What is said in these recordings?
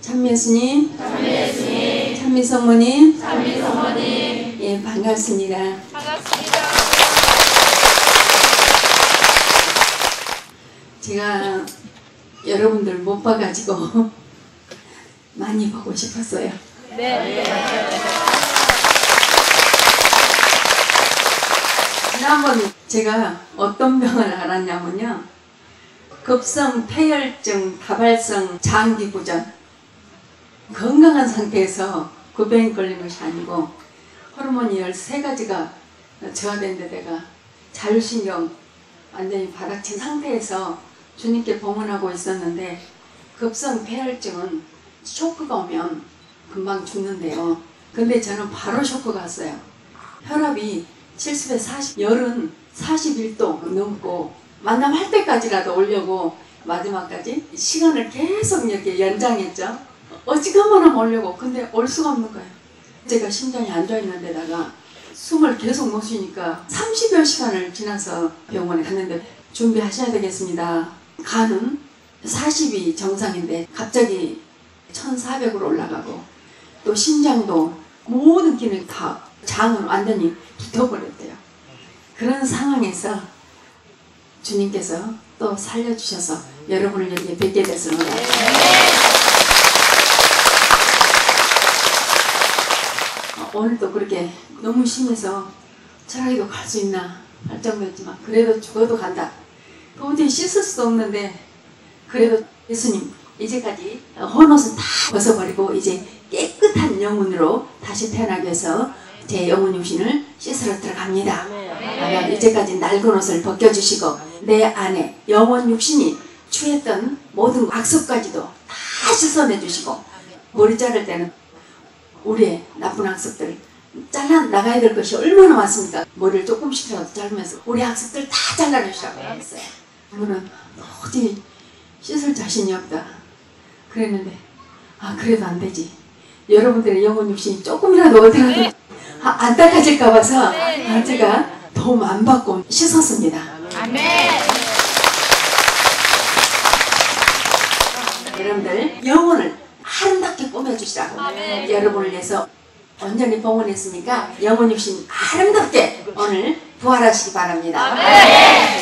참예수님, 참미성모님, 예, 반갑습니다. 제가 여러분들 못 봐가지고 많이 보고 싶었어요. 네. 지난번 제가 어떤 병을 알았냐면요, 급성 폐혈증 다발성 장기부전, 건강한 상태에서 그 병에 걸린 것이 아니고 호르몬이 13가지가 저하된 데다가 자율신경 완전히 바닥친 상태에서 주님께 봉헌하고 있었는데, 급성 폐혈증은 쇼크가 오면 금방 죽는데요. 근데 저는 바로 쇼크가 왔어요. 혈압이 70에 40, 열은 41도 넘고 만남할 때까지라도 오려고 마지막까지 시간을 계속 이렇게 연장했죠. 어지간하면 오려고. 근데 올 수가 없는 거예요. 제가 심장이 안 좋아있는 데다가 숨을 계속 못 쉬니까 30여 시간을 지나서 병원에 갔는데, 준비하셔야 되겠습니다. 간은 40이 정상인데 갑자기 1400으로 올라가고, 또 심장도 모든 기능이 다, 장은 완전히 붙어버렸대요. 그런 상황에서 주님께서 또 살려주셔서 여러분을 여기에 뵙게 됐습니다. 오늘도 그렇게 너무 심해서 차라리도 갈 수 있나 할 정도였지만, 그래도 죽어도 간다. 도저히 씻을 수도 없는데, 그래도 예수님 이제까지 헌옷은 다 벗어버리고 이제 깨끗한 영혼으로 다시 태어나기 위해서 제 영혼 육신을 씻으러 들어갑니다. 이제까지 낡은 옷을 벗겨주시고 내 안에 영혼 육신이 취했던 모든 악습까지도 다 씻어내주시고, 머리 자를 때는 우리의 나쁜 악습들 잘라 나가야 될 것이 얼마나 많습니까? 머리를 조금씩이라도 자르면서 우리 악습들 다 잘라내시라고 했어요. 저는 도저히 씻을 자신이 없다 그랬는데, 그래도 안 되지. 여러분들의 영혼 육신이 조금이라도 어디라도 안 닦아질까 봐서 제가 도움 안 받고 씻었습니다. 아멘. 여러분들 영혼을 아름답게 꾸며주시라고 여러분을 위해서 온전히 봉헌했으니까 영혼 육신 아름답게 오늘 부활하시기 바랍니다. 아멘.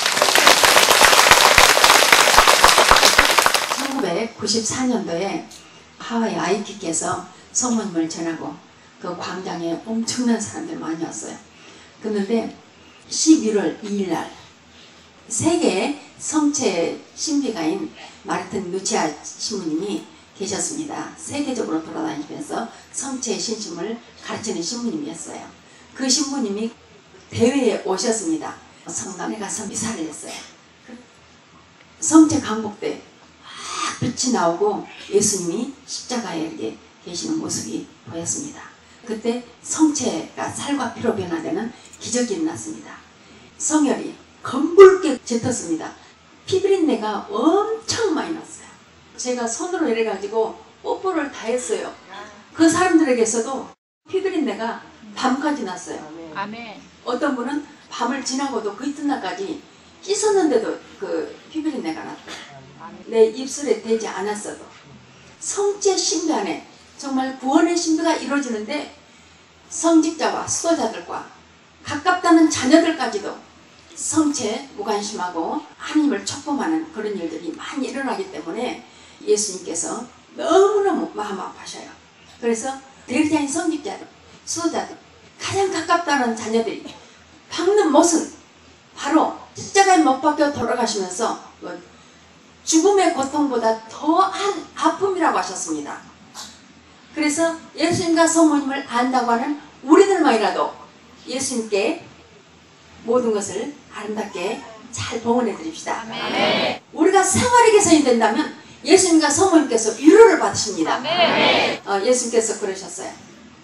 1994년도에 하와이 아이키께서 성모님을 전하고 그 광장에 엄청난 사람들 많이 왔어요. 그런데 11월 2일날 세계 성체 신비가인 마르틴 루치아 신부님이 계셨습니다. 세계적으로 돌아다니면서 성체의 신심을 가르치는 신부님이었어요. 그 신부님이 대회에 오셨습니다. 성당에 가서 미사를 했어요. 성체 강복대 막 빛이 나오고 예수님이 십자가에 이렇게 계시는 모습이 보였습니다. 그때 성체가 살과 피로 변화되는 기적이 일어났습니다. 성혈이 검붉게 짙었습니다. 피비린내가 엄청 많이 났어요. 제가 손으로 이래가지고 뽀뽀를 다 했어요. 그 사람들에게서도 피비린내가 밤까지 났어요. 아멘. 어떤 분은 밤을 지나고도 그 이튿날까지 씻었는데도 그 피비린내가 났어요. 내 입술에 대지 않았어도. 성체 신비 안에 정말 구원의 신비가 이루어지는데, 성직자와 수도자들과 가깝다는 자녀들까지도 성체 무관심하고 하나님을 촉범하는 그런 일들이 많이 일어나기 때문에 예수님께서 너무너무 마음 아파하셔요. 그래서 대리자인 성직자들, 수도자들, 가장 가깝다는 자녀들이 박는 못은 바로 십자가에 못 박혀 돌아가시면서 죽음의 고통보다 더한 아픔이라고 하셨습니다. 그래서 예수님과 성모님을 안다고 하는 우리들만이라도 예수님께 모든 것을 아름답게 잘 봉헌해 드립시다. 아멘. 우리가 생활의 개선이 된다면 예수님과 성모님께서 위로를 받으십니다. 아멘. 예수님께서 그러셨어요.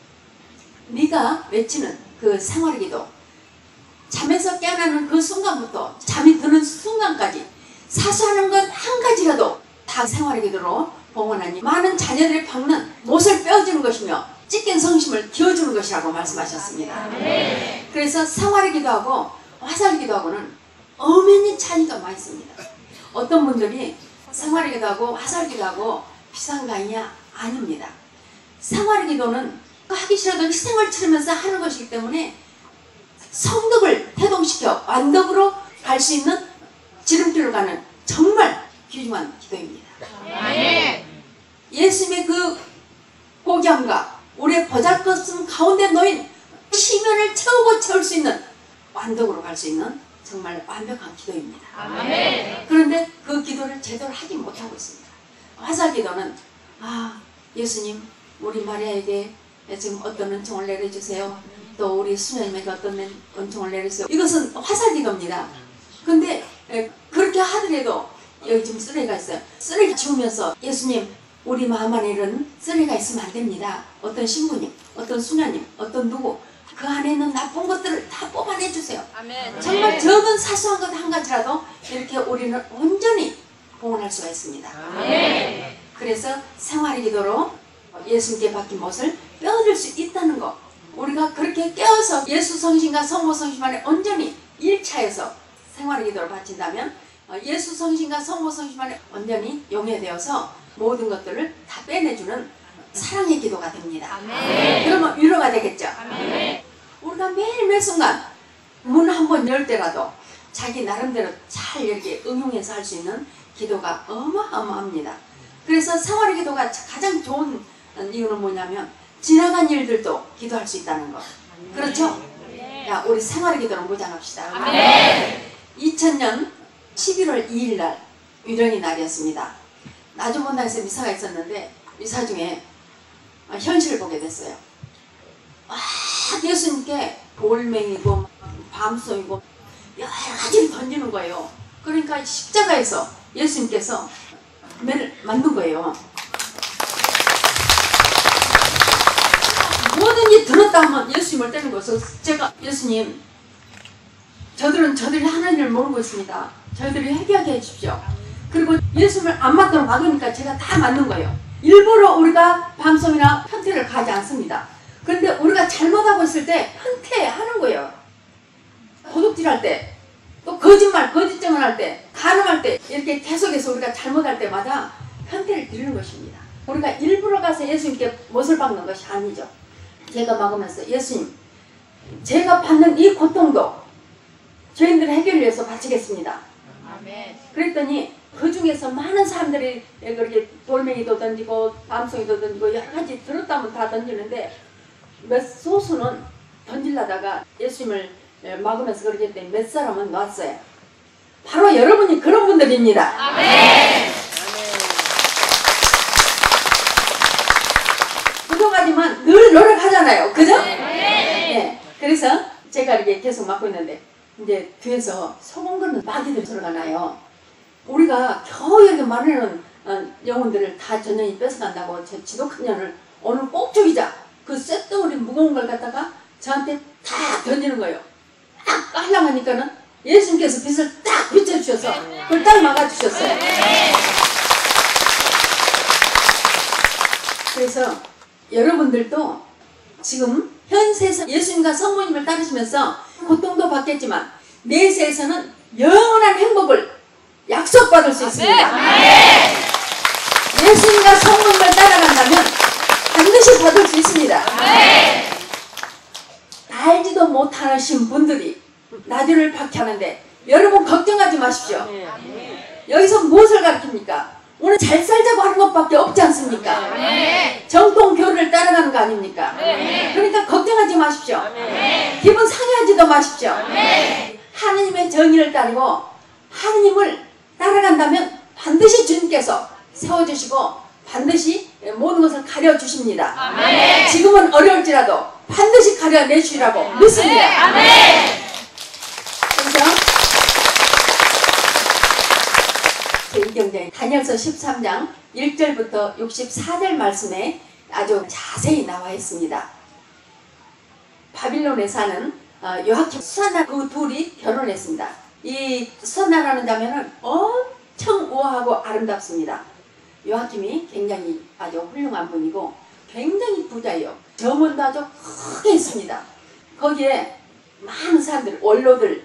네가 외치는 그 생활의 기도, 잠에서 깨어나는 그 순간부터 잠이 드는 순간까지 사소한 것 한 가지라도 다 생활의 기도로 봉헌하니 많은 자녀들이 박는 못을 빼어주는 것이며 찢긴 성심을 기어주는 것이라고 말씀하셨습니다. 네. 그래서 생활의 기도하고 화살 기도하고는 엄연히 차이가 많이 있습니다. 어떤 분들이 생활의 기도하고 화살 기도하고 비싼 거 아니냐? 아닙니다. 생활의 기도는 하기 싫어도 희생을 치르면서 하는 것이기 때문에 성덕을 태동시켜 완덕으로 갈 수 있는 지름길로 가는 정말 귀중한 기도입니다. 예수님의 그 고귀함과 우리의 보잘것없음 가운데 놓인 시면을 채우고 채울 수 있는 완덕으로 갈 수 있는 정말 완벽한 기도입니다. 그런데 그 기도를 제대로 하지 못하고 있습니다. 화살 기도는 예수님 우리 마리아에게 지금 어떤 은총을 내려주세요. 또 우리 수녀님에게 어떤 은총을 내려주세요. 이것은 화살 기도입니다. 근데 그렇게 하더라도 여기 지금 쓰레기가 있어요. 쓰레기 치우면서 예수님 우리 마음 안에 이런 쓰레기가 있으면 안 됩니다. 어떤 신부님, 어떤 수녀님, 어떤 누구 그 안에 있는 나쁜 것들을 다 뽑아내주세요. 정말 적은 사소한 것 한 가지라도 이렇게 우리는 온전히 봉헌할 수가 있습니다. 그래서 생활의 기도로 예수님께 박힌 못을 빼앗을 수 있다는 것, 우리가 그렇게 깨어서 예수 성신과 성모 성심 안에 온전히 1차에서 생활의 기도를 바친다면 예수 성신과 성모 성심 안에 온전히 용해되어서 모든 것들을 다 빼내주는 사랑의 기도가 됩니다. 그러면 위로가 되겠죠. 우리가 매일 매 순간 문 한 번 열 때라도 자기 나름대로 잘 이렇게 응용해서 할 수 있는 기도가 어마어마합니다. 그래서 생활의 기도가 가장 좋은 이유는 뭐냐면 지나간 일들도 기도할 수 있다는 것. 그렇죠? 야, 우리 생활의 기도를 무장합시다. 2000년 11월 2일 날 위령의 날이었습니다. 나주본당에서 미사가 있었는데 미사 중에 현실을 보게 됐어요. 예수님께 돌멩이고 밤송이고 여러 가지를 던지는 거예요. 그러니까 십자가에서 예수님께서 매를 맞는 거예요. 뭐든지 들었다 하면 예수님을 때리는 거예요. 제가 예수님 저들이 하나님을 모르고 있습니다. 저희들이 회개하게 해주십시오. 그리고 예수님을 안 맞도록 막으니까 제가 다 맞는 거예요. 일부러 우리가 밤송이나 편퇴를 가지 않습니다. 그런데 우리가 잘못하고 있을 때 편퇴하는 거예요. 도둑질할 때, 또 거짓말, 거짓증언 할 때, 간음할 때 이렇게 계속해서 우리가 잘못할 때마다 편퇴를 드리는 것입니다. 우리가 일부러 가서 예수님께 못을 박는 것이 아니죠. 제가 막으면서 예수님, 제가 받는 이 고통도 죄인들의 해결을 위해서 바치겠습니다. 그랬더니 그 중에서 많은 사람들이 그렇게 돌멩이도 던지고 밤송이도 던지고 여러 가지 들었다면 다 던지는데 몇 소수는 던지려다가 예수님을 막으면서 그렇게 했더니 몇 사람은 놨어요. 바로 여러분이 그런 분들입니다. 부족하지만 늘 노력하잖아요. 그죠? 네. 그래서 제가 이렇게 계속 막고 있는데 이제 뒤에서 소금 걷는 마귀들이 소리가 나요. 우리가 겨우 이렇게 말하는 영혼들을 다 전년이 뺏어간다고 제 지독한 년을 오늘 꼭 죽이자. 그 쇳덩어리 무거운 걸 갖다가 저한테 다 던지는 거예요. 딱 하려고 하니까는 예수님께서 빛을 딱 비춰주셔서 그걸 딱 막아주셨어요. 그래서 여러분들도 지금 현세에서 예수님과 성모님을 따르시면서 고통도 받겠지만 내세에서는 영원한 행복을 약속받을 수 있습니다. 예수님과 성모님을 따라간다면 반드시 받을 수 있습니다. 알지도 못하신 분들이 나주를 박해하는데 여러분 걱정하지 마십시오. 여기서 무엇을 가르칩니까? 오늘 잘 살자고 하는 것밖에 없지 않습니까? 정통 교리를 따라가는 거 아닙니까? 그러니까 걱정하지 마십시오. 기분 상해하지도 마십시오. 하느님의 정의를 따르고 하느님을 따라간다면 반드시 주님께서 세워주시고 반드시 모든 것을 가려주십니다. 지금은 어려울지라도 반드시 가려내주시라고 믿습니다. 그래서 제2경전에 다니엘서 13장 1절부터 64절 말씀에 아주 자세히 나와 있습니다. 바빌론에 사는 요아kim, 수산나 그 둘이 결혼했습니다. 이 수산나라는 자매는 엄청 우아하고 아름답습니다. 요아킴이 굉장히 아주 훌륭한 분이고 굉장히 부자예요. 점원도 아주 크게 있습니다. 거기에 많은 사람들, 원로들,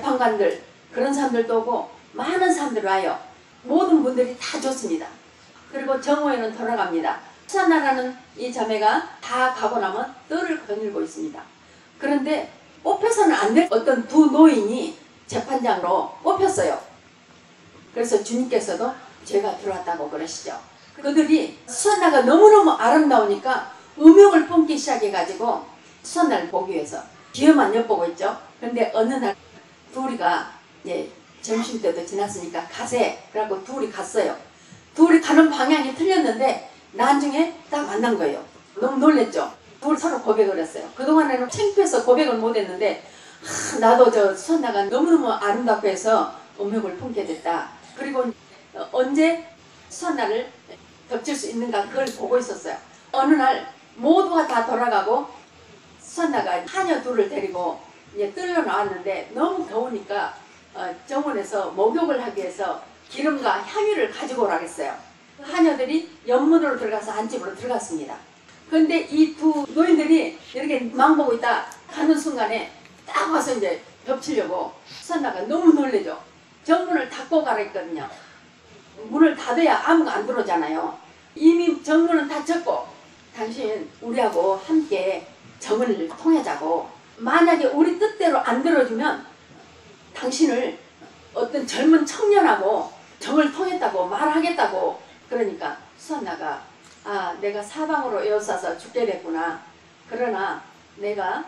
재판관들 그런 사람들도 오고 많은 사람들 와요. 모든 분들이 다 좋습니다. 그리고 정오에는 돌아갑니다. 수산나라는 이 자매가 다 가고 나면 뜰을 거닐고 있습니다. 그런데 뽑혀서는 안 될 어떤 두 노인이 재판장으로 뽑혔어요. 그래서 주님께서도 죄가 들어왔다고 그러시죠. 그들이 수산나가 너무너무 아름다우니까 음욕을 품기 시작해가지고 수산나를 보기 위해서 뒤에만 엿보고 있죠. 그런데 어느 날 둘이가 이제 점심때도 지났으니까 가세. 그래갖고 둘이 갔어요. 둘이 가는 방향이 틀렸는데 나중에 딱 만난 거예요. 너무 놀랬죠. 둘 서로 고백을 했어요. 그동안에는 창피해서 고백을 못했는데 나도 저 수산나가 너무너무 아름답고 해서 음욕을 품게 됐다. 그리고 언제 수산나를 덮칠 수 있는가 그걸 보고 있었어요. 어느 날 모두가 다 돌아가고 수산나가 하녀 둘을 데리고 이제 뜰로 나왔는데 너무 더우니까 정원에서 목욕을 하기 위해서 기름과 향유를 가지고 오라고 했어요. 하녀들이 연문으로 들어가서 안집으로 들어갔습니다. 그런데 이 두 노인들이 이렇게 망보고 있다 가는 순간에 딱 와서 이제 덮치려고 수산나가 너무 놀래죠. 정문을 닫고 가라 했거든요. 문을 닫아야 아무가 안 들어오잖아요. 이미 정문은 닫혔고 당신 우리하고 함께 정을 통하자고, 만약에 우리 뜻대로 안 들어주면 당신을 어떤 젊은 청년하고 정을 통했다고 말하겠다고. 그러니까 수산나가 내가 사방으로 에워싸서 죽게 됐구나. 그러나 내가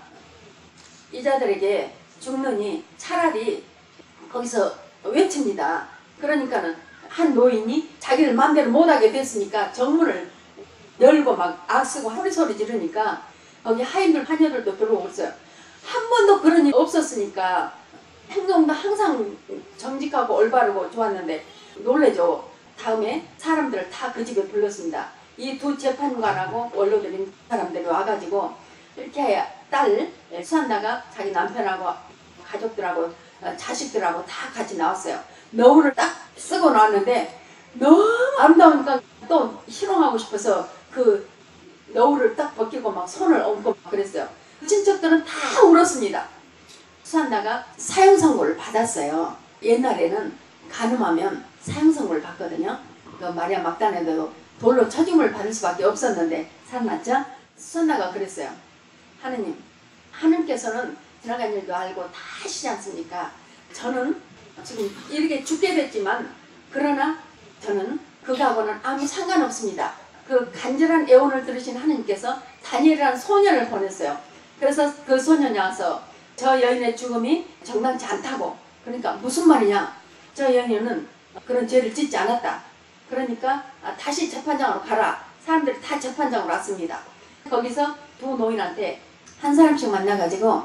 이자들에게 죽느니 차라리 거기서 외칩니다. 그러니까는 한 노인이 자기를 마음대로 못하게 됐으니까 정문을 열고 막 악쓰고 소리 지르니까 거기 하인들 하녀들도 들어오고 있어요. 한 번도 그런 일 없었으니까 행동도 항상 정직하고 올바르고 좋았는데 놀래죠. 다음에 사람들을 다 그 집에 불렀습니다. 이 두 재판관하고 원로들인 사람들이 와가지고 이렇게 딸 수산나가 자기 남편하고 가족들하고 자식들하고 다 같이 나왔어요. 너울을 딱 쓰고 나왔는데 너무 아름다우니까 또 희롱하고 싶어서 그 너울을 딱 벗기고 막 손을 얹고 그랬어요. 친척들은 다 울었습니다. 수산나가 사형선고를 받았어요. 옛날에는 간음하면 사형선고를 받거든요. 그 마리아 막달레도 돌로 쳐짐을 받을 수밖에 없었는데 살아났죠. 수산나가 그랬어요. 하느님, 하느님께서는 지나간 일도 알고 다 아시지 않습니까? 저는 지금 이렇게 죽게 됐지만 그러나 저는 그거하고는 아무 상관없습니다. 그 간절한 애원을 들으신 하느님께서 다니엘이라는 소년을 보냈어요. 그래서 그 소년이 와서 저 여인의 죽음이 정당치 않다고. 그러니까 무슨 말이냐, 저 여인은 그런 죄를 짓지 않았다. 그러니까 다시 재판장으로 가라. 사람들이 다 재판장으로 왔습니다. 거기서 두 노인한테 한 사람씩 만나가지고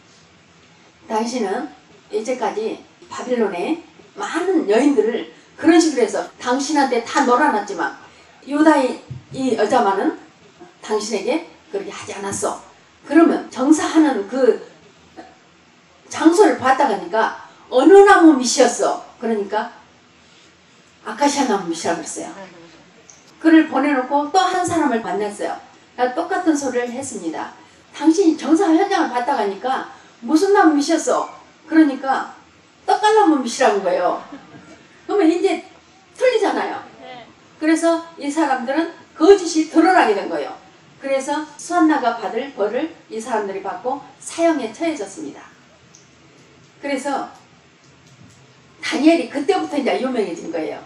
당신은 이제까지 바빌론에 많은 여인들을 그런 식으로 해서 당신한테 다 놀아놨지만 유다의 이 여자만은 당신에게 그렇게 하지 않았어. 그러면 정사하는 그 장소를 봤다 가니까 어느 나무 밑이었어. 그러니까 아카시아 나무 밑이라고 그랬어요. 그를 보내놓고 또 한 사람을 만났어요. 똑같은 소리를 했습니다. 당신이 정사 현장을 봤다 가니까 무슨 나무 밑이었어. 그러니까 떡갈나무 밑이라는 거예요. 그러면 이제 틀리잖아요. 그래서 이 사람들은 거짓이 드러나게 된 거예요. 그래서 수산나가 받을 벌을 이 사람들이 받고 사형에 처해졌습니다. 그래서 다니엘이 그때부터 이제 유명해진 거예요.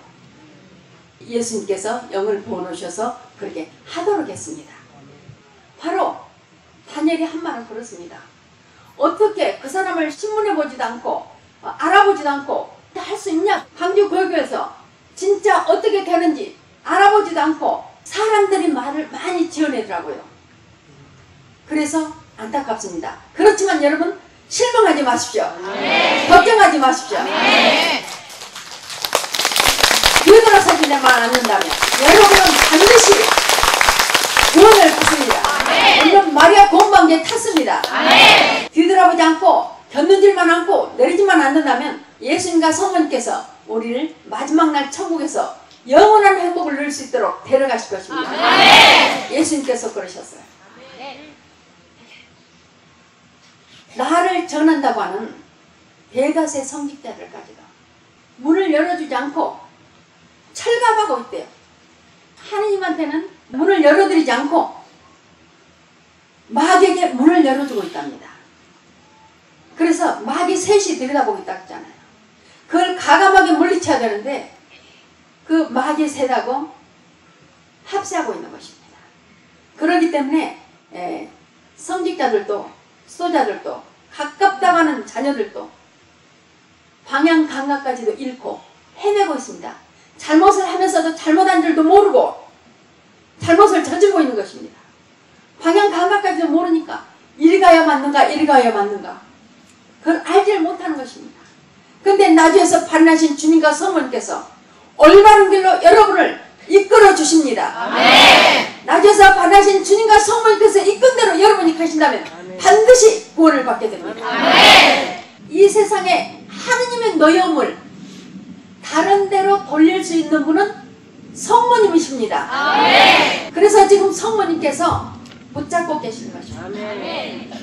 예수님께서 영을 부어놓으셔서 그렇게 하도록 했습니다. 바로 다니엘이 한 말은 그렇습니다. 어떻게 그 사람을 신문해 보지도 않고 알아보지도 않고 할 수 있냐? 광주거교에서 진짜 어떻게 되는지 알아보지도 않고 사람들이 말을 많이 지어내더라고요. 그래서 안타깝습니다. 그렇지만 여러분 실망하지 마십시오. 네. 걱정하지 마십시오. 네. 뒤돌아 서기만 않는다면 여러분은 반드시 구원을 받습니다. 네. 물론 마리아 구원방귀에 탔습니다. 네. 뒤돌아보지 않고 견눈질만 않고 내리지만 않는다면 예수님과 성령께서 우리를 마지막 날 천국에서 영원한 행복을 누릴 수 있도록 데려가실 것입니다. 네. 예수님께서 그러셨어요. 네. 나를 전한다고 하는 대다수의 성직자들 가지고 문을 열어주지 않고 철갑하고 있대요. 예수님한테는 문을 열어드리지 않고 마귀에게 문을 열어주고 있답니다. 그래서 마귀 셋이 들여다보겠다 했잖아요. 그걸 가감하게 물리쳐야 되는데 그 마귀 셋하고 합세하고 있는 것입니다. 그렇기 때문에 성직자들도 수도자들도 가깝다고 하는 자녀들도 방향 감각까지도 잃고 헤매고 있습니다. 잘못을 하면서도 잘못한 줄도 모르고 잘못을 저지르고 있는 것입니다. 방향 감각까지도 모르니까 이리 가야 맞는가 이리 가야 맞는가 그걸 알지를 못하는 것입니다. 그런데 나주에서 반나신 주님과 성모님께서 올바른 길로 여러분을 이끌어 주십니다. 아멘. 나주에서 반나신 주님과 성모님께서 이끈 대로 여러분이 가신다면 아멘. 반드시 구원을 받게 됩니다. 아멘. 이 세상에 하느님의 노여움을 다른 데로 돌릴 수 있는 분은 성모님이십니다. 아멘. 그래서 지금 성모님께서 붙잡고 계시는 것입니다. 아멘.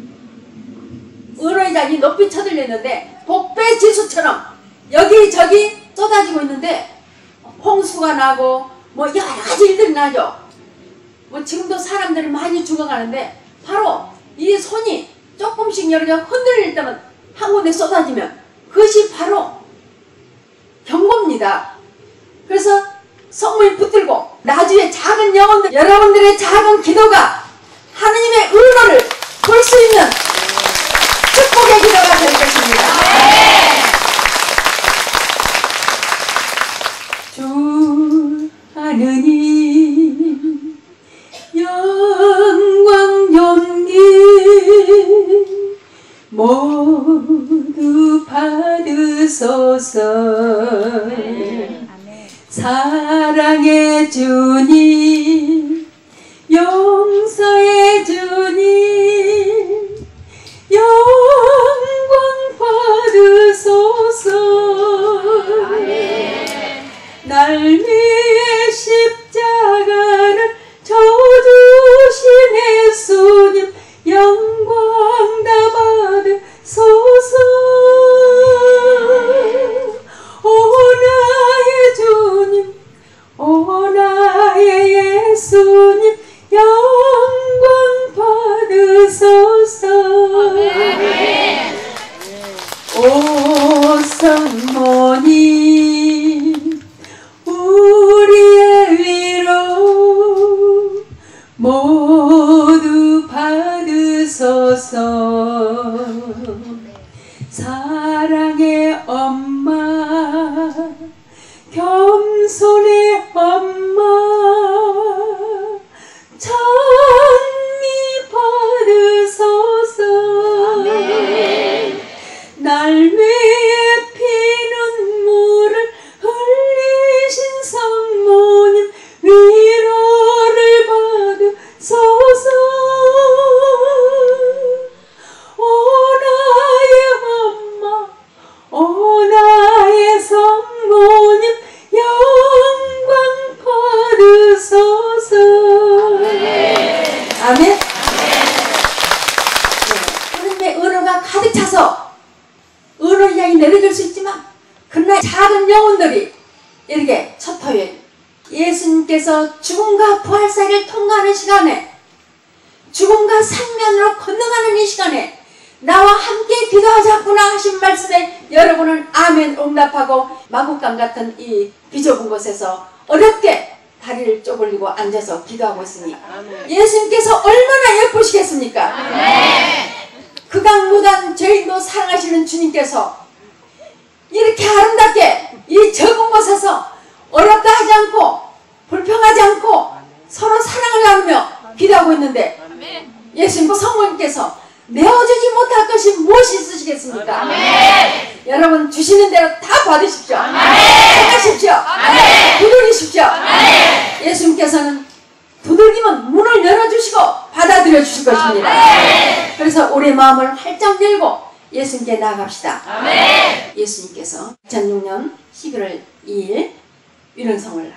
은호의장이 높이 쳐들렸는데 복배지수처럼 여기저기 쏟아지고 있는데 홍수가 나고 뭐 여러 가지 일들이 나죠. 뭐 지금도 사람들이 많이 죽어가는데 바로 이 손이 조금씩 여러 개 흔들릴 때만 한 군데 쏟아지면 그것이 바로 경고입니다. 그래서 성모님 붙들고 나주의 작은 영혼들 여러분들의 작은 기도가 하느님의 은혜를 볼 수 있는 축복의 기도가 될 것입니다. 주 하느님 영광 존귀 모두 받으소서. 사랑의 주님 용서의 주님 영광 받으소서. 날 위해 십자가를 져주신 예수님 영광 다 받으소서. 오 나의 주님 오 나의 예수님 영광 받으소서. 오 성모님 우리의 위로 모두 받으소서. 사랑의 엄마 겸손의 엄마 찬미 받으소서. 날 위해 피눈물을 흘리신 성모님 위로를 받으소서. 오 나의 엄마 오 나의 성모님 영광 받으소서. 아멘. 하나님의 은혜가 가득 차서 은혜의 양이 내려줄 수 있지만 그러나 작은 영혼들이 이렇게 첫 토요일 예수님께서 죽음과 부활 사이를 통과하는 시간에 죽음과 생명으로 건너가는 이 시간에 나와 함께 기도하자꾸나 하신 말씀에 여러분은 아멘 응답하고 마국간 같은 이 비좁은 곳에서 어렵게 다리를 쪼글리고 앉아서 기도하고 있으니 예수님께서 얼마나 예쁘시겠습니까? 극악무단 죄인도 사랑하시는 주님께서 이렇게 아름답게 이 적은 곳에서 어렵다 하지 않고 불평하지 않고 서로 사랑을 나누며 기도하고 있는데 예수님 성모님께서 내어주지 못할 것이 무엇이 있으시겠습니까? 여러분 주시는 대로 다 받으십시오. 행하십시오. 두드리십시오. 예수님께서는 두들기면 문을 열어주시고 받아들여 주실 것입니다. 그래서 우리 마음을 활짝 열고 예수님께 나아갑시다. 예수님께서 2006년 11월 2일 위령성월날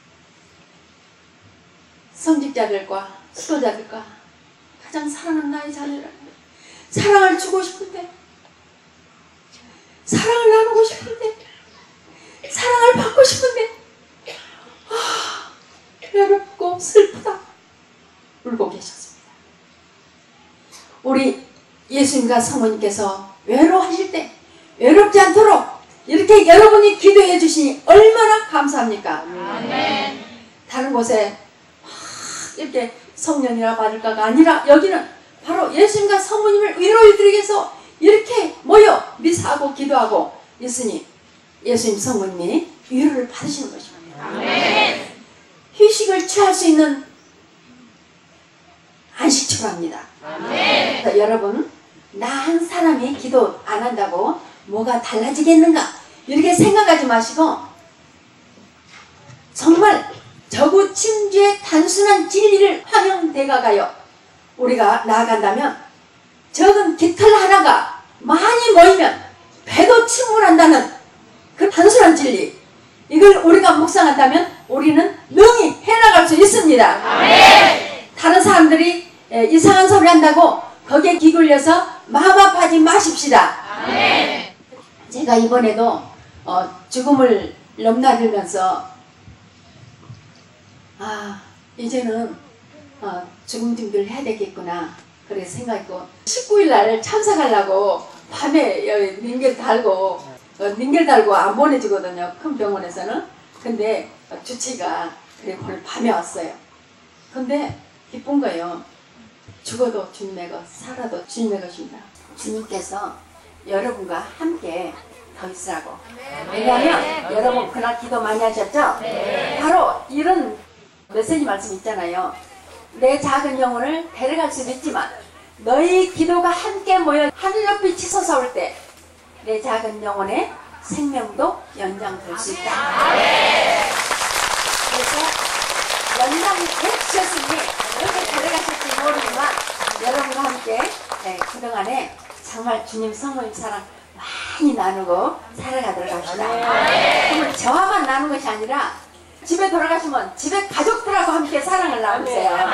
성직자들과 수도자들과 가장 사랑하는 나의 자녀를 사랑을 주고 싶은데 사랑을 나누고 싶은데 사랑을 받고 싶은데 외롭고 슬프다 울고 계셨습니다. 우리 예수님과 성모님께서 외로워하실 때 외롭지 않도록 이렇게 여러분이 기도해 주시니 얼마나 감사합니까? 아멘. 다른 곳에 이렇게 성령이라 받을까가 아니라 여기는 바로 예수님과 성모님을 위로해 드리기 위해서 이렇게 모여 미사하고 기도하고 있으니 예수님 성모님이 위로를 받으시는 것입니다. 아멘. 휴식을 취할 수 있는 안식처랍니다. 아멘. 여러분, 나 한 사람이 기도 안 한다고 뭐가 달라지겠는가 이렇게 생각하지 마시고 정말 저구 침주의 단순한 진리를 황영대가가요 우리가 나아간다면 적은 깃털 하나가 많이 모이면 배도 침몰한다는 그 단순한 진리 이걸 우리가 묵상한다면 우리는 능히 해나갈 수 있습니다. 아멘. 다른 사람들이 이상한 소리 한다고 거기에 기굴려서 마음 아파하지 마십시다. 아멘. 제가 이번에도 죽음을 넘나들면서 이제는 죽음 준비를 해야 되겠구나 그렇게 생각했고 19일 날 참석하려고 밤에 링겔 달고 안 보내주거든요. 큰 병원에서는. 근데 주치가 그래 오늘 밤에 왔어요. 근데 기쁜 거예요. 죽어도 주님의 것, 살아도 주님의 것입니다. 주님께서 여러분과 함께 더 있으라고. 왜냐하면 여러분 그날 기도 많이 하셨죠? 바로 이런 메시지 말씀 있잖아요. 내 작은 영혼을 데려갈 수도 있지만 너희 기도가 함께 모여 하늘 높이 치솟아 올 때 내 작은 영혼의 생명도 연장될 수 있다. 그래서 연장되셨으니 어떻게 데려가실지 모르지만 여러분과 함께 그동안에 정말 주님 성모님 사랑 많이 나누고 살아가도록 합시다. 정말 저와만 나눈 것이 아니라 집에 돌아가시면 집에 가족들하고 함께 사랑을 나누세요.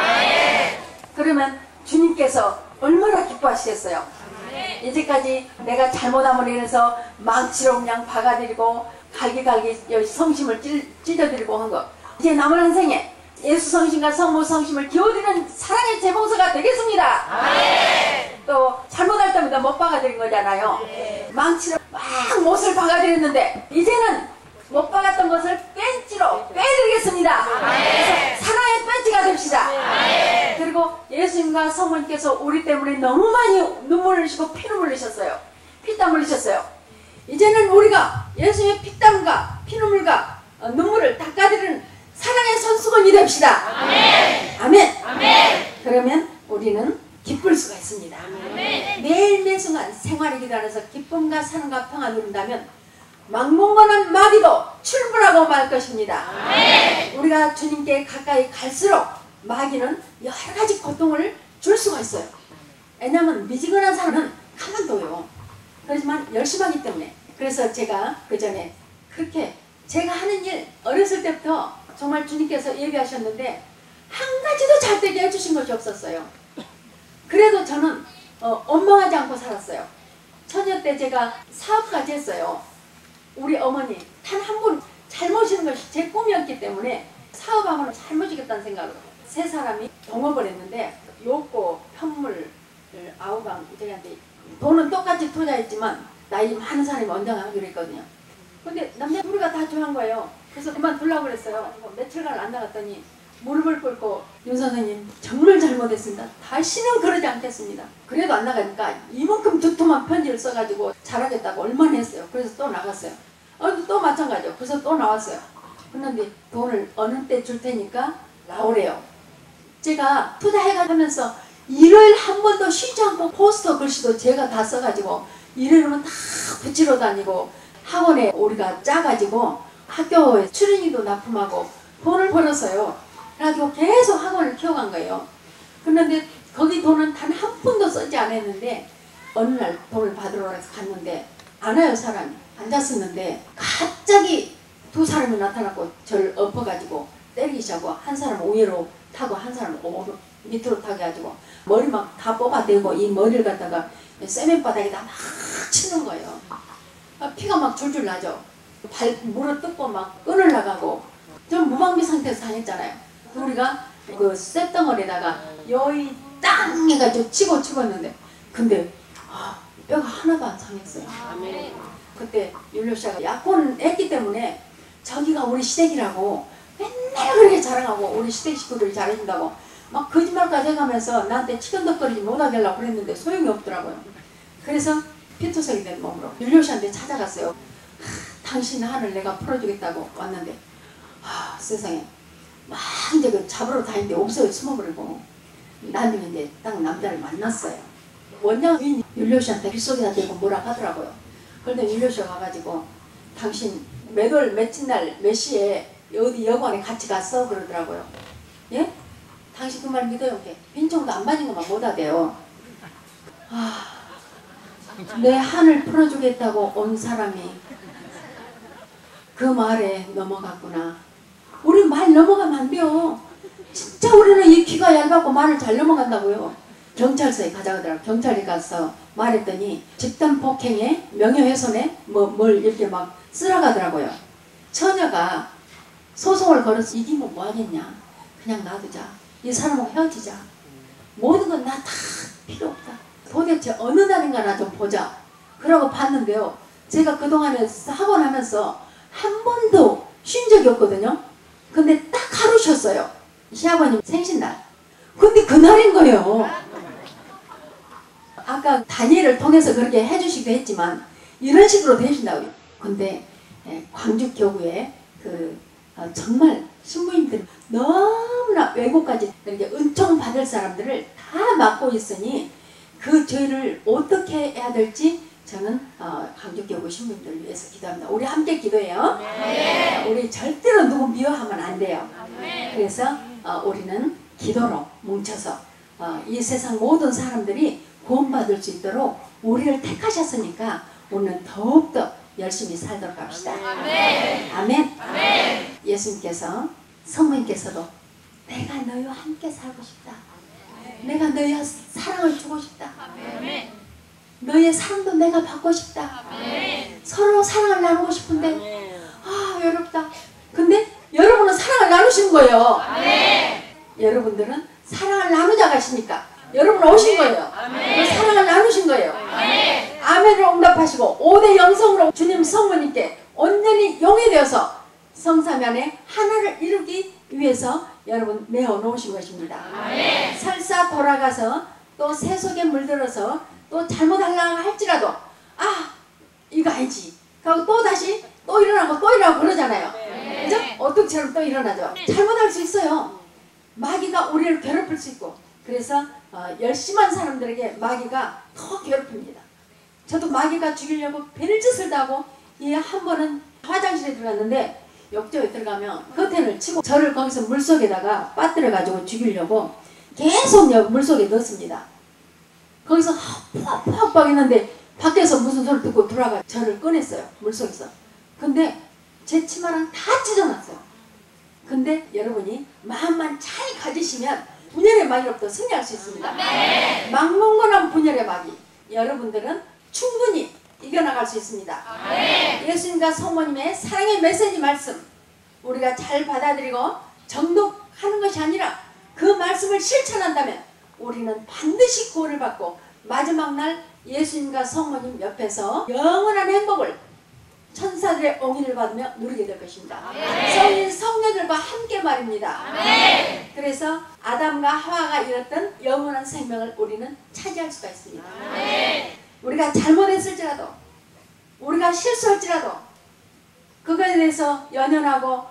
그러면 주님께서 얼마나 기뻐하시겠어요. 이제까지 내가 잘못함으로 인해서 망치로 그냥 박아드리고 갈기갈기 성심을 찢어드리고 한 거 이제 남은 한 생에 예수 성심과 성모 성심을 기워드리는 사랑의 재봉서가 되겠습니다. 또 잘못할 때마다 못 박아드린 거잖아요. 망치로 막 못을 박아드렸는데 이제는 못 박았던 것을 뺀지로 빼드리겠습니다. 그래서 사랑의 뺀지가 됩시다. 그리고 예수님과 성모님께서 우리 때문에 너무 많이 눈물을 흘리시고 피눈물 흘리셨어요. 피땀 흘리셨어요. 이제는 우리가 예수님의 피땀과 피눈물과 눈물을 닦아드리는 사랑의 손수건이 됩시다. 아멘. 아멘. 아멘. 그러면 우리는 기쁠 수가 있습니다. 아멘. 매일 매순간 생활의 기도 안에서 기쁨과 사랑과 평안 누린다면 막몽건한 마귀도 출분하고 말 것입니다. 아멘. 우리가 주님께 가까이 갈수록 마귀는 여러 가지 고통을 줄 수가 있어요. 왜냐하면 미지근한 사람은 가만둬요. 그렇지만 열심하기 때문에. 그래서 제가 그 전에 그렇게 제가 하는 일 어렸을 때부터 정말 주님께서 얘기하셨는데 한 가지도 잘 되게 해주신 것이 없었어요. 그래도 저는 원망하지 않고 살았어요. 처녀 때 제가 사업까지 했어요. 우리 어머니 단 한 분 잘 모시는 것이 제 꿈이었기 때문에 사업하고는 잘 모시겠다는 생각으로 세 사람이 동업을 했는데 욕고 편물 아우방 저희한테 돈은 똑같이 투자했지만 나이 많은 사람이 먼저 하기로 했거든요. 근데 남자 둘이가 다 좋아한 거예요. 그래서 그만두려고 그랬어요. 며칠간 안 나갔더니 무릎을 꿇고 윤 선생님 정말 잘못했습니다. 다시는 그러지 않겠습니다. 그래도 안 나가니까 이만큼 두툼한 편지를 써가지고 잘하겠다고 얼마나 했어요. 그래서 또 나갔어요. 또 마찬가지요. 그래서 또 나왔어요. 그런데 돈을 어느 때 줄 테니까 나오래요. 제가 투자해가면서 일요일 한 번도 쉬지 않고 포스터 글씨도 제가 다 써가지고 일요일은 다 붙이러 다니고 학원에 우리가 짜가지고 학교에 출연료도 납품하고 돈을 벌었어요. 그래가지고 계속 학원을 키워간 거예요. 그런데 거기 돈은 단 한 푼도 쓰지 않았는데 어느 날 돈을 받으러 갔는데 안 와요. 사람이 앉았었는데 갑자기 두 사람이 나타났고 저를 엎어가지고 때리기 시작하고 한 사람은 위로 타고 한 사람은 밑으로 타게 해가지고 머리 막 다 뽑아대고 이 머리를 갖다가 세면바닥에다 막 치는 거예요. 피가 막 줄줄 나죠. 발 물어 뜯고 막 끈을 나가고 좀 무방비 상태에서 다녔잖아요. 우리가 그 쇳덩어리에다가 여의 땅 해가지고 치고 죽었는데, 근데 뼈가 하나도 안 상했어요. 그때 율리오샤가 약혼을 했기 때문에 저기가 우리 시댁이라고 맨날 그렇게 자랑하고 우리 시댁 식구들이 잘해준다고 막 거짓말까지 해가면서 나한테 치근덕거리지 못하게 하려고 그랬는데 소용이 없더라고요. 그래서 피투성이 된 몸으로 율리오샤한테 찾아갔어요. 당신 한을 내가 풀어주겠다고 왔는데 세상에 막 이제 그 잡으러 다니는데 없어요. 숨어버리고 나중에 이제 딱 남자를 만났어요. 원장 주인이 율리오샤한테 빗속에다 대고 뭐라 하더라고요. 그런데 율리오샤가 가가지고 당신 몇 월 며칠 날 몇 시에 어디 여관에 같이 갔어? 그러더라고요. 예? 당신 그 말 믿어요? 빈정도 안 맞은 것만 못하대요. 내 한을 풀어주겠다고 온 사람이 그 말에 넘어갔구나. 우리 말 넘어가면 안 돼요. 진짜 우리는 이 귀가 얇아고 말을 잘 넘어간다고요. 경찰서에 가자더라고요. 경찰에 가서 말했더니 집단 폭행에 명예훼손에 뭘 이렇게 막 쓰러가더라고요. 처녀가 소송을 걸어서 이기면 뭐 하겠냐. 그냥 놔두자. 이 사람하고 헤어지자. 모든 건 나 다 필요 없다. 도대체 어느 날인가 나 좀 보자. 그러고 봤는데요. 제가 그동안에 학원 하면서 한 번도 쉰 적이 없거든요. 근데 딱 하루 쉬었어요. 시아버님 생신날. 근데 그날인 거예요. 아까 다니엘을 통해서 그렇게 해주시기도 했지만 이런 식으로 되신다고요. 근데 광주교구에 정말 신부님들 너무나 외국까지 이렇게 은총 받을 사람들을 다 맡고 있으니 그 죄를 어떻게 해야 될지 저는 광주교구 신부님들을 위해서 기도합니다. 우리 함께 기도해요. 네. 우리 절대로 누구 미워하면 안 돼요. 네. 그래서 우리는 기도로 뭉쳐서 이 세상 모든 사람들이 구원받을 수 있도록 우리를 택하셨으니까 오늘 더욱더 열심히 살도록 합시다. 아멘. 아멘. 아멘. 예수님께서 성모님께서도 내가 너희와 함께 살고 싶다. 내가 너희와 사랑을 주고 싶다. 아멘. 너희의 사랑도 내가 받고 싶다. 아멘. 서로 사랑을 나누고 싶은데 외롭다. 근데 여러분은 사랑을 나누신 거예요. 아멘. 여러분들은 사랑을 나누자 가시니까 여러분 오신 거예요. 그 사랑을 나누신 거예요. 아멘. 아멘으로 응답하시고 5대 영성으로 주님 성모님께 온전히 용이 되어서 성삼위 안에 하나를 이루기 위해서 여러분 내어놓으신 것입니다. 아멘. 설사 돌아가서 또 새 속에 물들어서 또 잘못하려고 할지라도 이거 아니지. 그리고 또 다시 또 일어나고 또 일어나고 그러잖아요. 그죠? 어떻게처럼 또 일어나죠. 잘못할 수 있어요. 마귀가 우리를 괴롭힐 수 있고. 그래서 열심한 사람들에게 마귀가 더 괴롭힙니다. 저도 마귀가 죽이려고 별짓을 다 하고 한 번은 화장실에 들어갔는데 욕조에 들어가면 커튼을 치고 저를 거기서 물속에다가 빠뜨려 가지고 죽이려고 계속 물속에 넣습니다. 거기서 팍팍 했는데 밖에서 무슨 소리 듣고 들어가 저를 꺼냈어요. 물속에서. 근데 제 치마랑 다 찢어놨어요. 근데 여러분이 마음만 잘 가지시면 분열의 마귀로부터 승리할 수 있습니다. 아멘. 막론건한 분열의 마귀 여러분들은 충분히 이겨나갈 수 있습니다. 아멘. 예수님과 성모님의 사랑의 메시지 말씀 우리가 잘 받아들이고 정독하는 것이 아니라 그 말씀을 실천한다면 우리는 반드시 구원을 받고 마지막 날 예수님과 성모님 옆에서 영원한 행복을 천사들의 옹인을 받으며 누리게 될 것입니다. 성인 성녀들과 함께 말입니다. 아멘. 그래서 아담과 하와가 잃었던 영원한 생명을 우리는 차지할 수가 있습니다. 아멘. 우리가 잘못했을지라도 우리가 실수할지라도 그거에 대해서 연연하고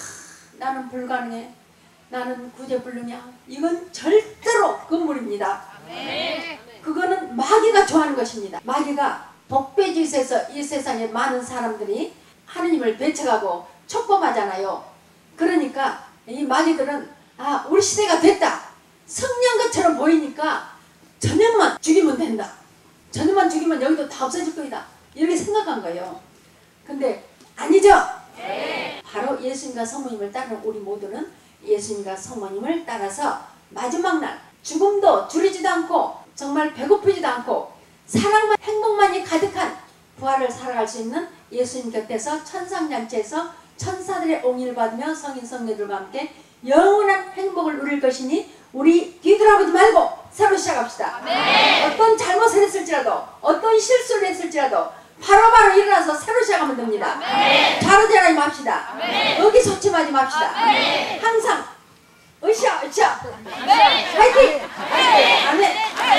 나는 불가능해 나는 구제불능이야 이건 절대로 금물입니다. 아멘. 그거는 마귀가 좋아하는 것입니다. 마귀가 복배짓에서 이 세상에 많은 사람들이 하느님을 배척하고 촉범하잖아요. 그러니까 이 마귀들은 우리 시대가 됐다. 성령 것처럼 보이니까 저녁만 죽이면 된다. 저녁만 죽이면 여기도 다 없어질 거이다. 이렇게 생각한 거예요. 근데 아니죠. 네. 바로 예수님과 성모님을 따르는 우리 모두는 예수님과 성모님을 따라서 마지막 날 죽음도 줄이지도 않고 정말 배고프지도 않고 사랑만 행복만이 가득한 부활을 살아갈 수 있는 예수님 곁에서 천상잔치에서 천사들의 옹의를 받으며 성인 성녀들과 함께 영원한 행복을 누릴 것이니 우리 뒤돌아보지 말고 새로 시작합시다. 어떤 잘못을 했을지라도 어떤 실수를 했을지라도 바로바로 일어나서 새로 시작하면 됩니다. 좌로대라니 맙시다. 의기소침하지 맙시다. 항상 으쌰 화이팅! 아멘.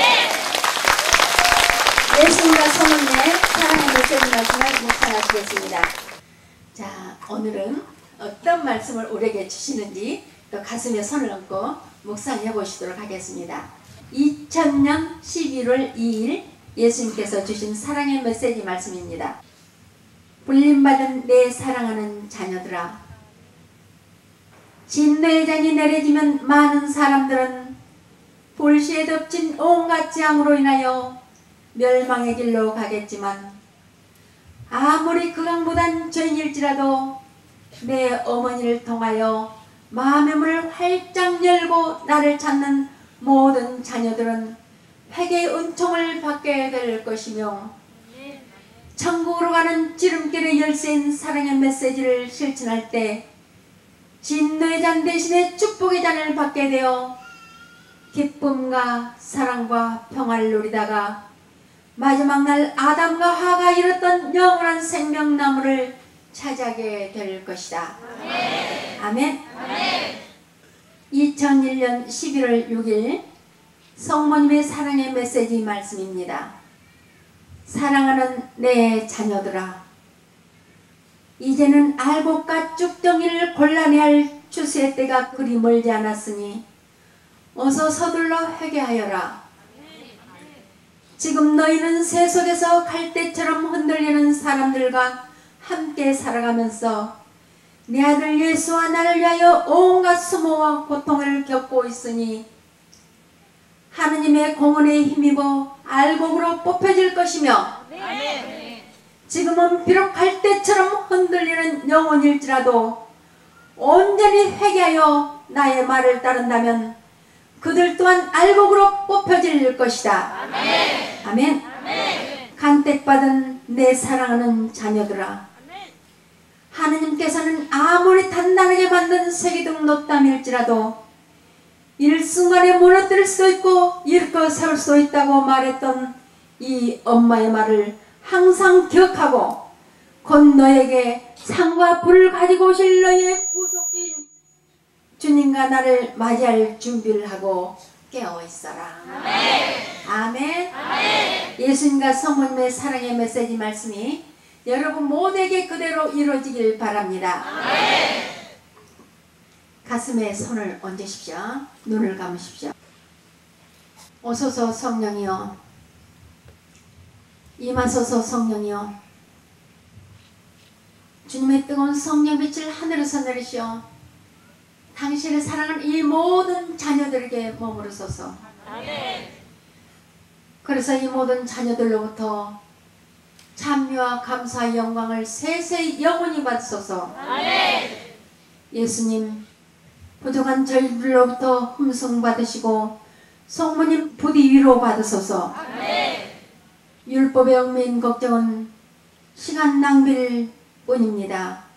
예수님과 성령의 사랑의 메시지 말씀을 묵상하시겠습니다. 자, 오늘은 어떤 말씀을 우리에게 주시는지 또 가슴에 손을 얹고 묵상해 보시도록 하겠습니다. 2000년 11월 2일 예수님께서 주신 사랑의 메시지 말씀입니다. 불림받은 내 사랑하는 자녀들아, 진노의 잔이 내려지면 많은 사람들은 불시에 덮친 온갖 재앙으로 인하여 멸망의 길로 가겠지만 아무리 그강보단 죄인일지라도 내 어머니를 통하여 마음의 문을 활짝 열고 나를 찾는 모든 자녀들은 회개의 은총을 받게 될 것이며 천국으로 가는 지름길의 열쇠인 사랑의 메시지를 실천할 때 진노의 잔 대신에 축복의 잔을 받게 되어 기쁨과 사랑과 평화를 누리다가 마지막 날 아담과 하가 이뤘던 영원한 생명나무를 차지하게 될 것이다. 아멘. 2001년 11월 6일 성모님의 사랑의 메시지 말씀입니다. 사랑하는 내 자녀들아, 이제는 알곡과 쭉정이를 골라내야 할 추수의 때가 그리 멀지 않았으니 어서 서둘러 회개하여라. 지금 너희는 새 속에서 갈대처럼 흔들리는 사람들과 함께 살아가면서 내 아들 예수와 나를 위하여 온갖 수모와 고통을 겪고 있으니 하느님의 공언에 힘입어 알곡으로 뽑혀질 것이며 지금은 비록 갈대처럼 흔들리는 영혼일지라도 온전히 회개하여 나의 말을 따른다면 그들 또한 알곡으로 뽑혀질 것이다. 아멘. 간택받은 내 사랑하는 자녀들아, 하느님께서는 아무리 단단하게 만든 세기등 놋담일지라도 일순간에 무너뜨릴 수도 있고 일껏 세울 수 있다고 말했던 이 엄마의 말을 항상 기억하고 곧 너에게 상과 불을 가지고 오실 너의 구속주인 주님과 나를 맞이할 준비를 하고 깨어있어라. 아멘. 예수님과 성모님의 사랑의 메시지 말씀이 여러분 모두에게 그대로 이루어지길 바랍니다. 가슴에 손을 얹으십시오. 눈을 감으십시오. 오소서 성령이여, 임하소서 성령이여, 주님의 뜨거운 성령 빛을 하늘에서 내리시어 당신의 사랑하는 이 모든 자녀들에게 머무르소서. 그래서 이 모든 자녀들로부터 찬미와 감사의 영광을 세세히 영원히 받으소서. 예수님, 부족한 저희들로부터 흠숭 받으시고 성모님 부디 위로 받으소서. 율법의 얽매인 걱정은 시간 낭비일 뿐입니다.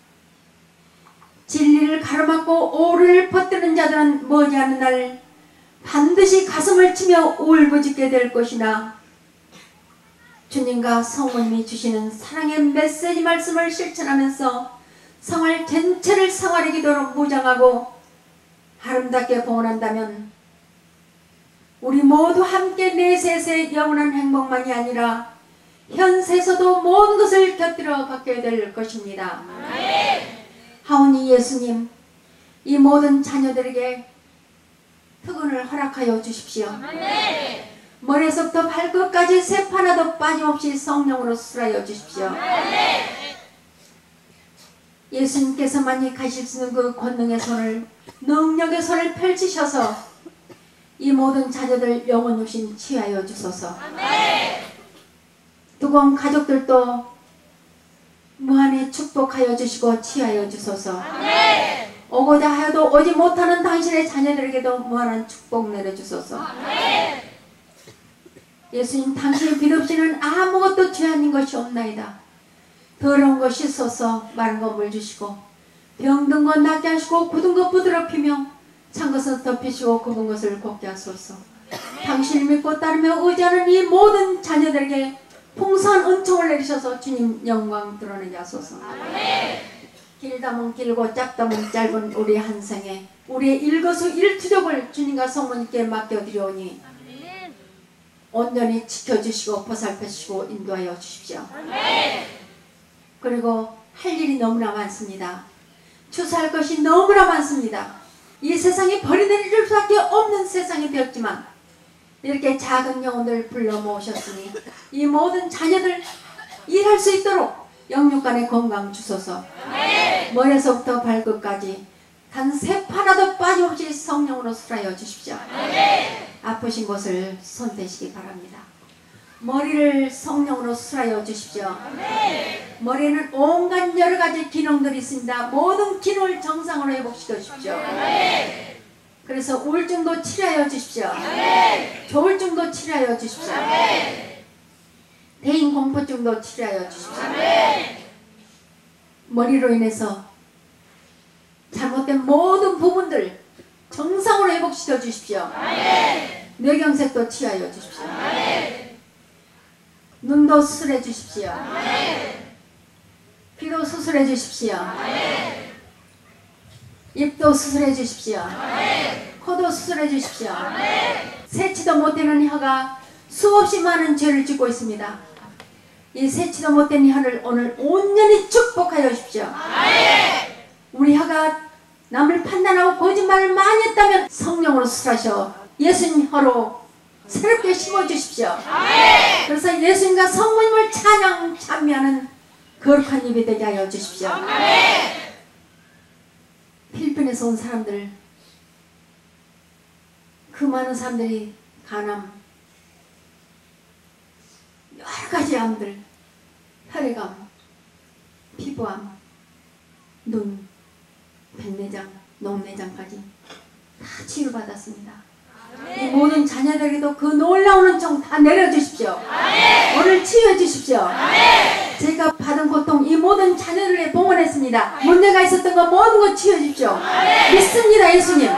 진리를 가로막고 오를 퍼뜨리는 자들은 머지않은 날 반드시 가슴을 치며 울부짖게 될 것이나 주님과 성모님이 주시는 사랑의 메시지 말씀을 실천하면서 생활 전체를 생활의 기도로 무장하고 아름답게 봉헌한다면 우리 모두 함께 내세세 영원한 행복만이 아니라 현세에서도 모든 것을 곁들여 갖게 될 것입니다. 하오니 예수님, 이 모든 자녀들에게 특은을 허락하여 주십시오. 머리에서부터 발끝까지 새 하나도 빠짐없이 성령으로 수술하여 주십시오. 예수님께서만이 가실 수 있는 그 권능의 손을, 능력의 손을 펼치셔서 이 모든 자녀들 영혼 육신 치유하여 주소서. 두고 가족들도 무한히 축복하여 주시고 치유하여 주소서. 오고자 하여도 오지 못하는 당신의 자녀들에게도 무한한 축복 내려주소서. 예수님, 당신의 빛 없이는 아무것도 죄 아닌 것이 없나이다. 더러운 것 씻어서 마른 것 물 주시고 병든 것 낫게 하시고 굳은 것 부드럽히며 찬 것은 덮이시고 굽은 것을 곱게 하소서. 당신을 믿고 따르며 의지하는 이 모든 자녀들에게 풍성한 은총을 내리셔서 주님 영광 드러내게 하소서. 길다면 길고 짧다면 짧은 우리 한 생에 우리의 일거수일투족을 주님과 성모님께 맡겨드리오니 온전히 지켜주시고 보살펴주시고 인도하여 주십시오. 그리고 할 일이 너무나 많습니다. 추수할 것이 너무나 많습니다. 이 세상이 버려내릴 수밖에 없는 세상이 되었지만 이렇게 작은 영혼들 불러 모으셨으니 이 모든 자녀들 일할 수 있도록 영육간의 건강 주소서. 머리에서부터 발끝까지 단 세포 하나도 빠짐없이 성령으로 수라여 주십시오. 아프신 곳을 손대시기 바랍니다. 머리를 성령으로 수라여 주십시오. 머리에는 온갖 여러가지 기능들이 있습니다. 모든 기능을 정상으로 회복시켜 주십시오. 그래서 우울증도 치료하여 주십시오. 조울증도 치료하여 주십시오. 대인공포증도 치료하여 주십시오. 머리로 인해서 잘못된 모든 부분들 정상으로 회복시켜 주십시오. 뇌경색도 치료하여 주십시오. 눈도 수술해 주십시오. 귀도 수술해 주십시오. 입도 수술해 주십시오. 코도 수술해 주십시오. 세치도 못되는 혀가 수없이 많은 죄를 짓고 있습니다. 이 세치도 못된 혀를 오늘 온전히 축복하여 주십시오. 우리 혀가 남을 판단하고 거짓말을 많이 했다면 성령으로 수술하셔 예수님 혀로 새롭게 심어주십시오. 그래서 예수님과 성모님을 찬양 찬미하는 거룩한 입이 되게 하여 주십시오. 필리핀에서 온 사람들, 그 많은 사람들이 간암, 여러가지 암들, 혈액암, 피부암, 눈, 백내장, 녹내장까지 다 치유받았습니다. 이 모든 자녀들에게도 그 놀라운 은총 다 내려주십시오. 오늘 치유해 주십시오. 제가 받은 고통 이 모든 자녀들에게 봉헌했습니다. 문제가 있었던 거 모든 거 치유해 주십시오. 믿습니다. 예수님.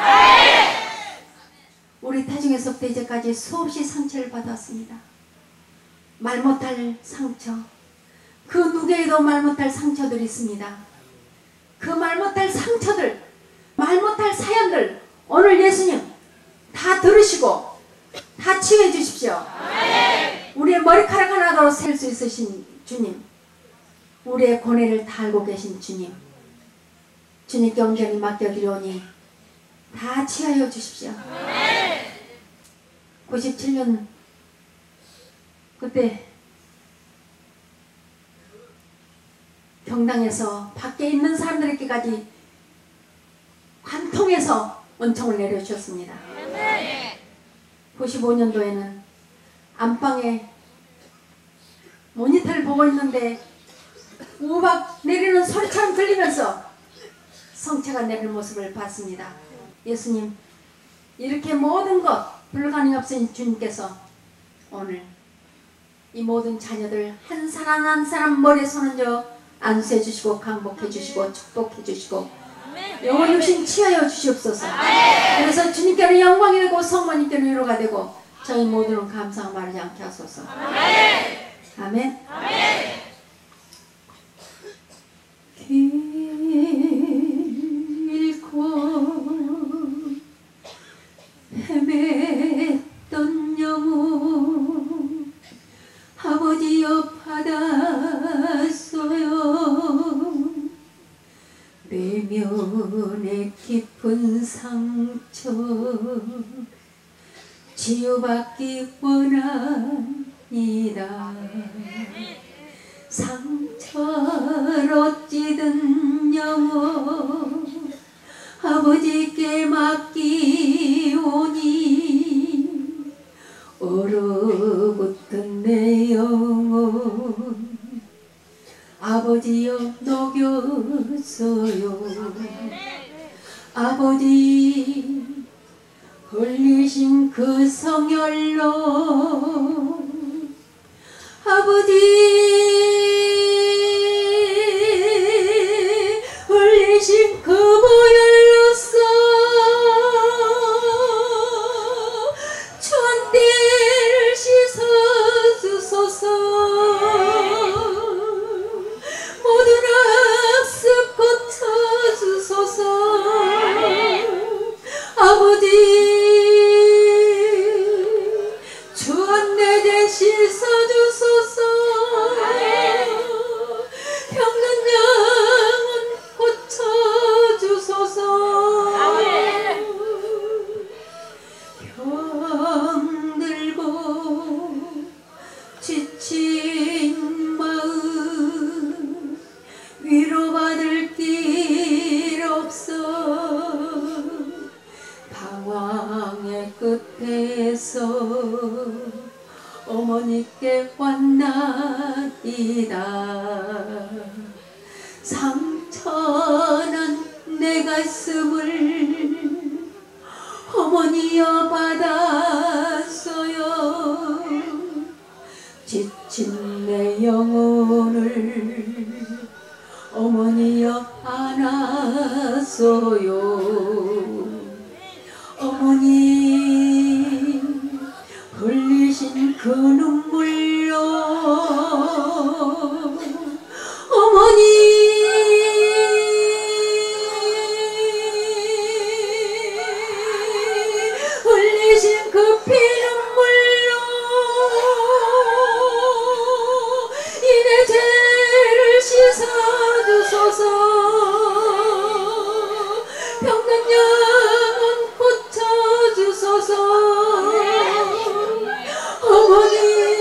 우리 태중에서부터 이제까지 수없이 상처를 받았습니다. 말 못할 상처, 그 누구에도 말 못할 상처들이 있습니다. 그 말 못할 상처들, 말 못할 사연들 오늘 예수님 다 들으시고 다 치유해 주십시오. 우리의 머리카락 하나도 셀 수 있으신 주님, 우리의 고뇌를 다 알고 계신 주님, 주님께 온전히 맡겨드리오니 다 치유하여 주십시오. 97년 그때 경당에서 밖에 있는 사람들에게까지 관통해서 은총을 내려주셨습니다. 95년도에는 안방에 모니터를 보고 있는데 우박 내리는 소리처럼 들리면서 성체가 내리는 모습을 봤습니다. 예수님, 이렇게 모든 것 불가능이 없으신 주님께서 오늘 이 모든 자녀들 한 사람 한 사람 머리에 손 얹어 안수해 주시고 강복해 주시고 축복해 주시고 영원히 오신 치하여 주시옵소서. 그래서 주님께는 영광이 되고 성모님께는 위로가 되고 저희 모두는 감사가 마르지 않게 하소서. 아멘. 길고 헤맸던 영혼 아버지여 받았어요. 내면의 깊은 상처 치유받기 원합니다. 상처로 찌든 영혼 아버지께 맡기오니 얼어붙은 내 영혼 아버지여 녹였어요. 아버지 흘리신 그 성혈로 아버지 흘리신 그 보혈로써 아버지 주한 내 죄 씻어주소서. 병든 영혼 고쳐주소서. 병들고 지친 마음 위로받을 길 없어 방황의 끝에서 어머니께 왔나이다. 상처난 내 가슴을 어머니여 받았어요. 지친 내 영혼을 어머니여 안았어요. 어머니 흘리신 그 눈물로 어머니 흘리신 그 피눈물로 이내 죄를 씻어주소서. 병든 영혼 고쳐주소서. 어머니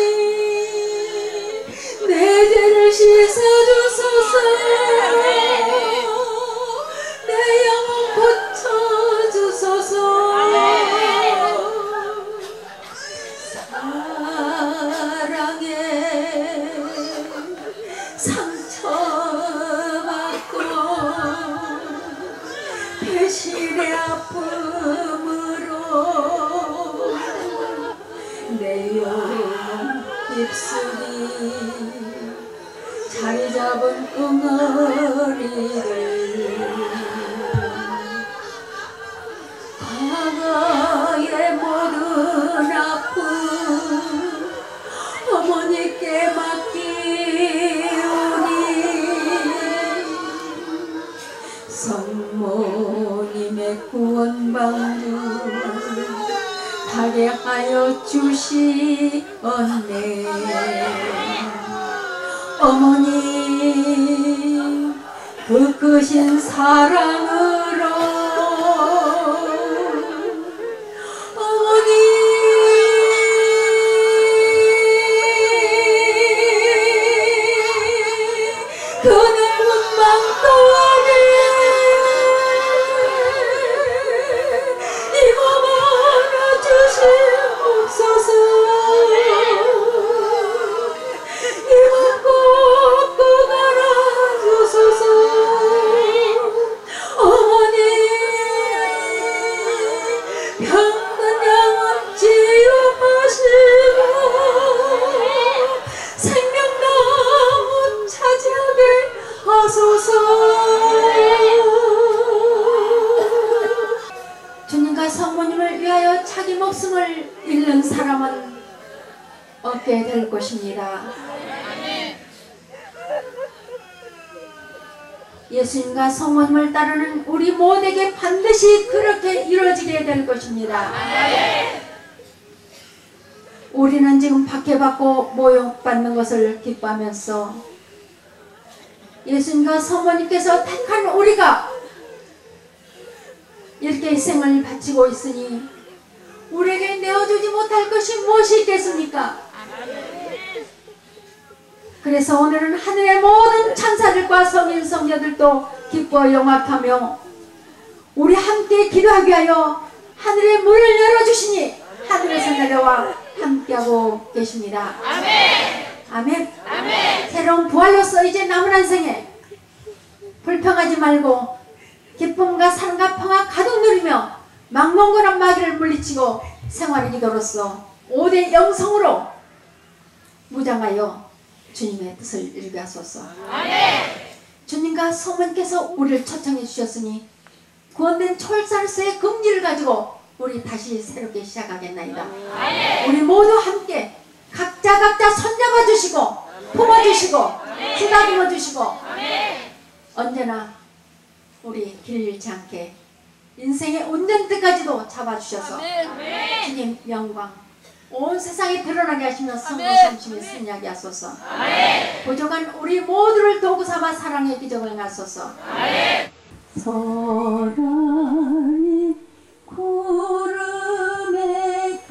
내 죄를 씻어주소서. 내 영혼 고쳐주소서. 사랑에 상처받고 배신의 아픔으로 내 영혼 입술이 자리 잡은 응어리를 과거의 모든 아픔 어머니께 맡기오니 성모님의 구원방주 하게 하여 주시었네. 어머니 그 크신 사랑으로 어머니 그 눈물만 떠와를 주시옵소서. 이몸 꼭 알아주소서. 어머니 병든 영혼 치유하시고 생명나무 차지하게 하소서. 주님과 성모님을 위하여 자기 목숨을 잃는 사람은 없게 될 것입니다. 예수님과 성모님을 따르는 우리 모두에게 반드시 그렇게 이루어지게 될 것입니다. 우리는 지금 박해받고 모욕받는 것을 기뻐하면서 예수님과 성모님께서 택한 우리가 이렇게 생을 바치고 있으니 우리에게 내어주지 못할 것이 무엇이 있겠습니까? 그래서 오늘은 하늘의 모든 천사들과 성인 성녀들도 기뻐 영악하며 우리 함께 기도하기 위하여 하늘의 문을 열어주시니 하늘에서 내려와 함께하고 계십니다. 아멘. 아멘. 아멘. 새로운 부활로서 이제 남은 한 생에 불평하지 말고 기쁨과 사랑과 평화 가득 누리며 막몽고란 마귀를 물리치고 생활의 기도로서 5대 영성으로 무장하여 주님의 뜻을 이루게 하소서. 아멘. 주님과 성모님께서 우리를 초청해 주셨으니 구원된 철살서의 긍지를 가지고 우리 다시 새롭게 시작하겠나이다. 아멘. 우리 모두 함께 각자 손잡아 주시고 품어주시고 쓰다듬어 주시고 언제나 우리 길 잃지 않게 인생의 운전대까지도 잡아주셔서 주님 영광 온 세상에 드러나게 하시며 성령 삼심에 승리하게 하소서. 부족한 우리 모두를 도구 삼아 사랑의 기적을 행하소서. 서랑이 구름에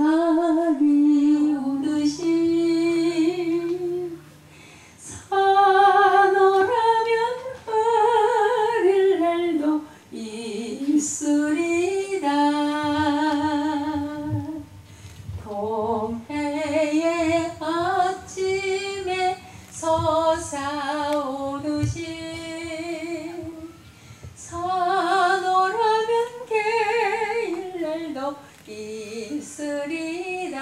가리우듯이 산오라면 흐릴 날도 있으리다. 동해의 아침에 솟아오듯이 산오라면 개일 날도 있으리라.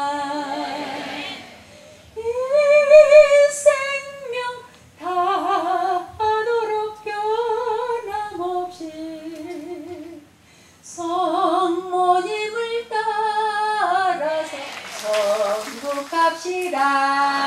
이 생명 다하도록 변함없이 성모님을 따라서 천국 갑시다.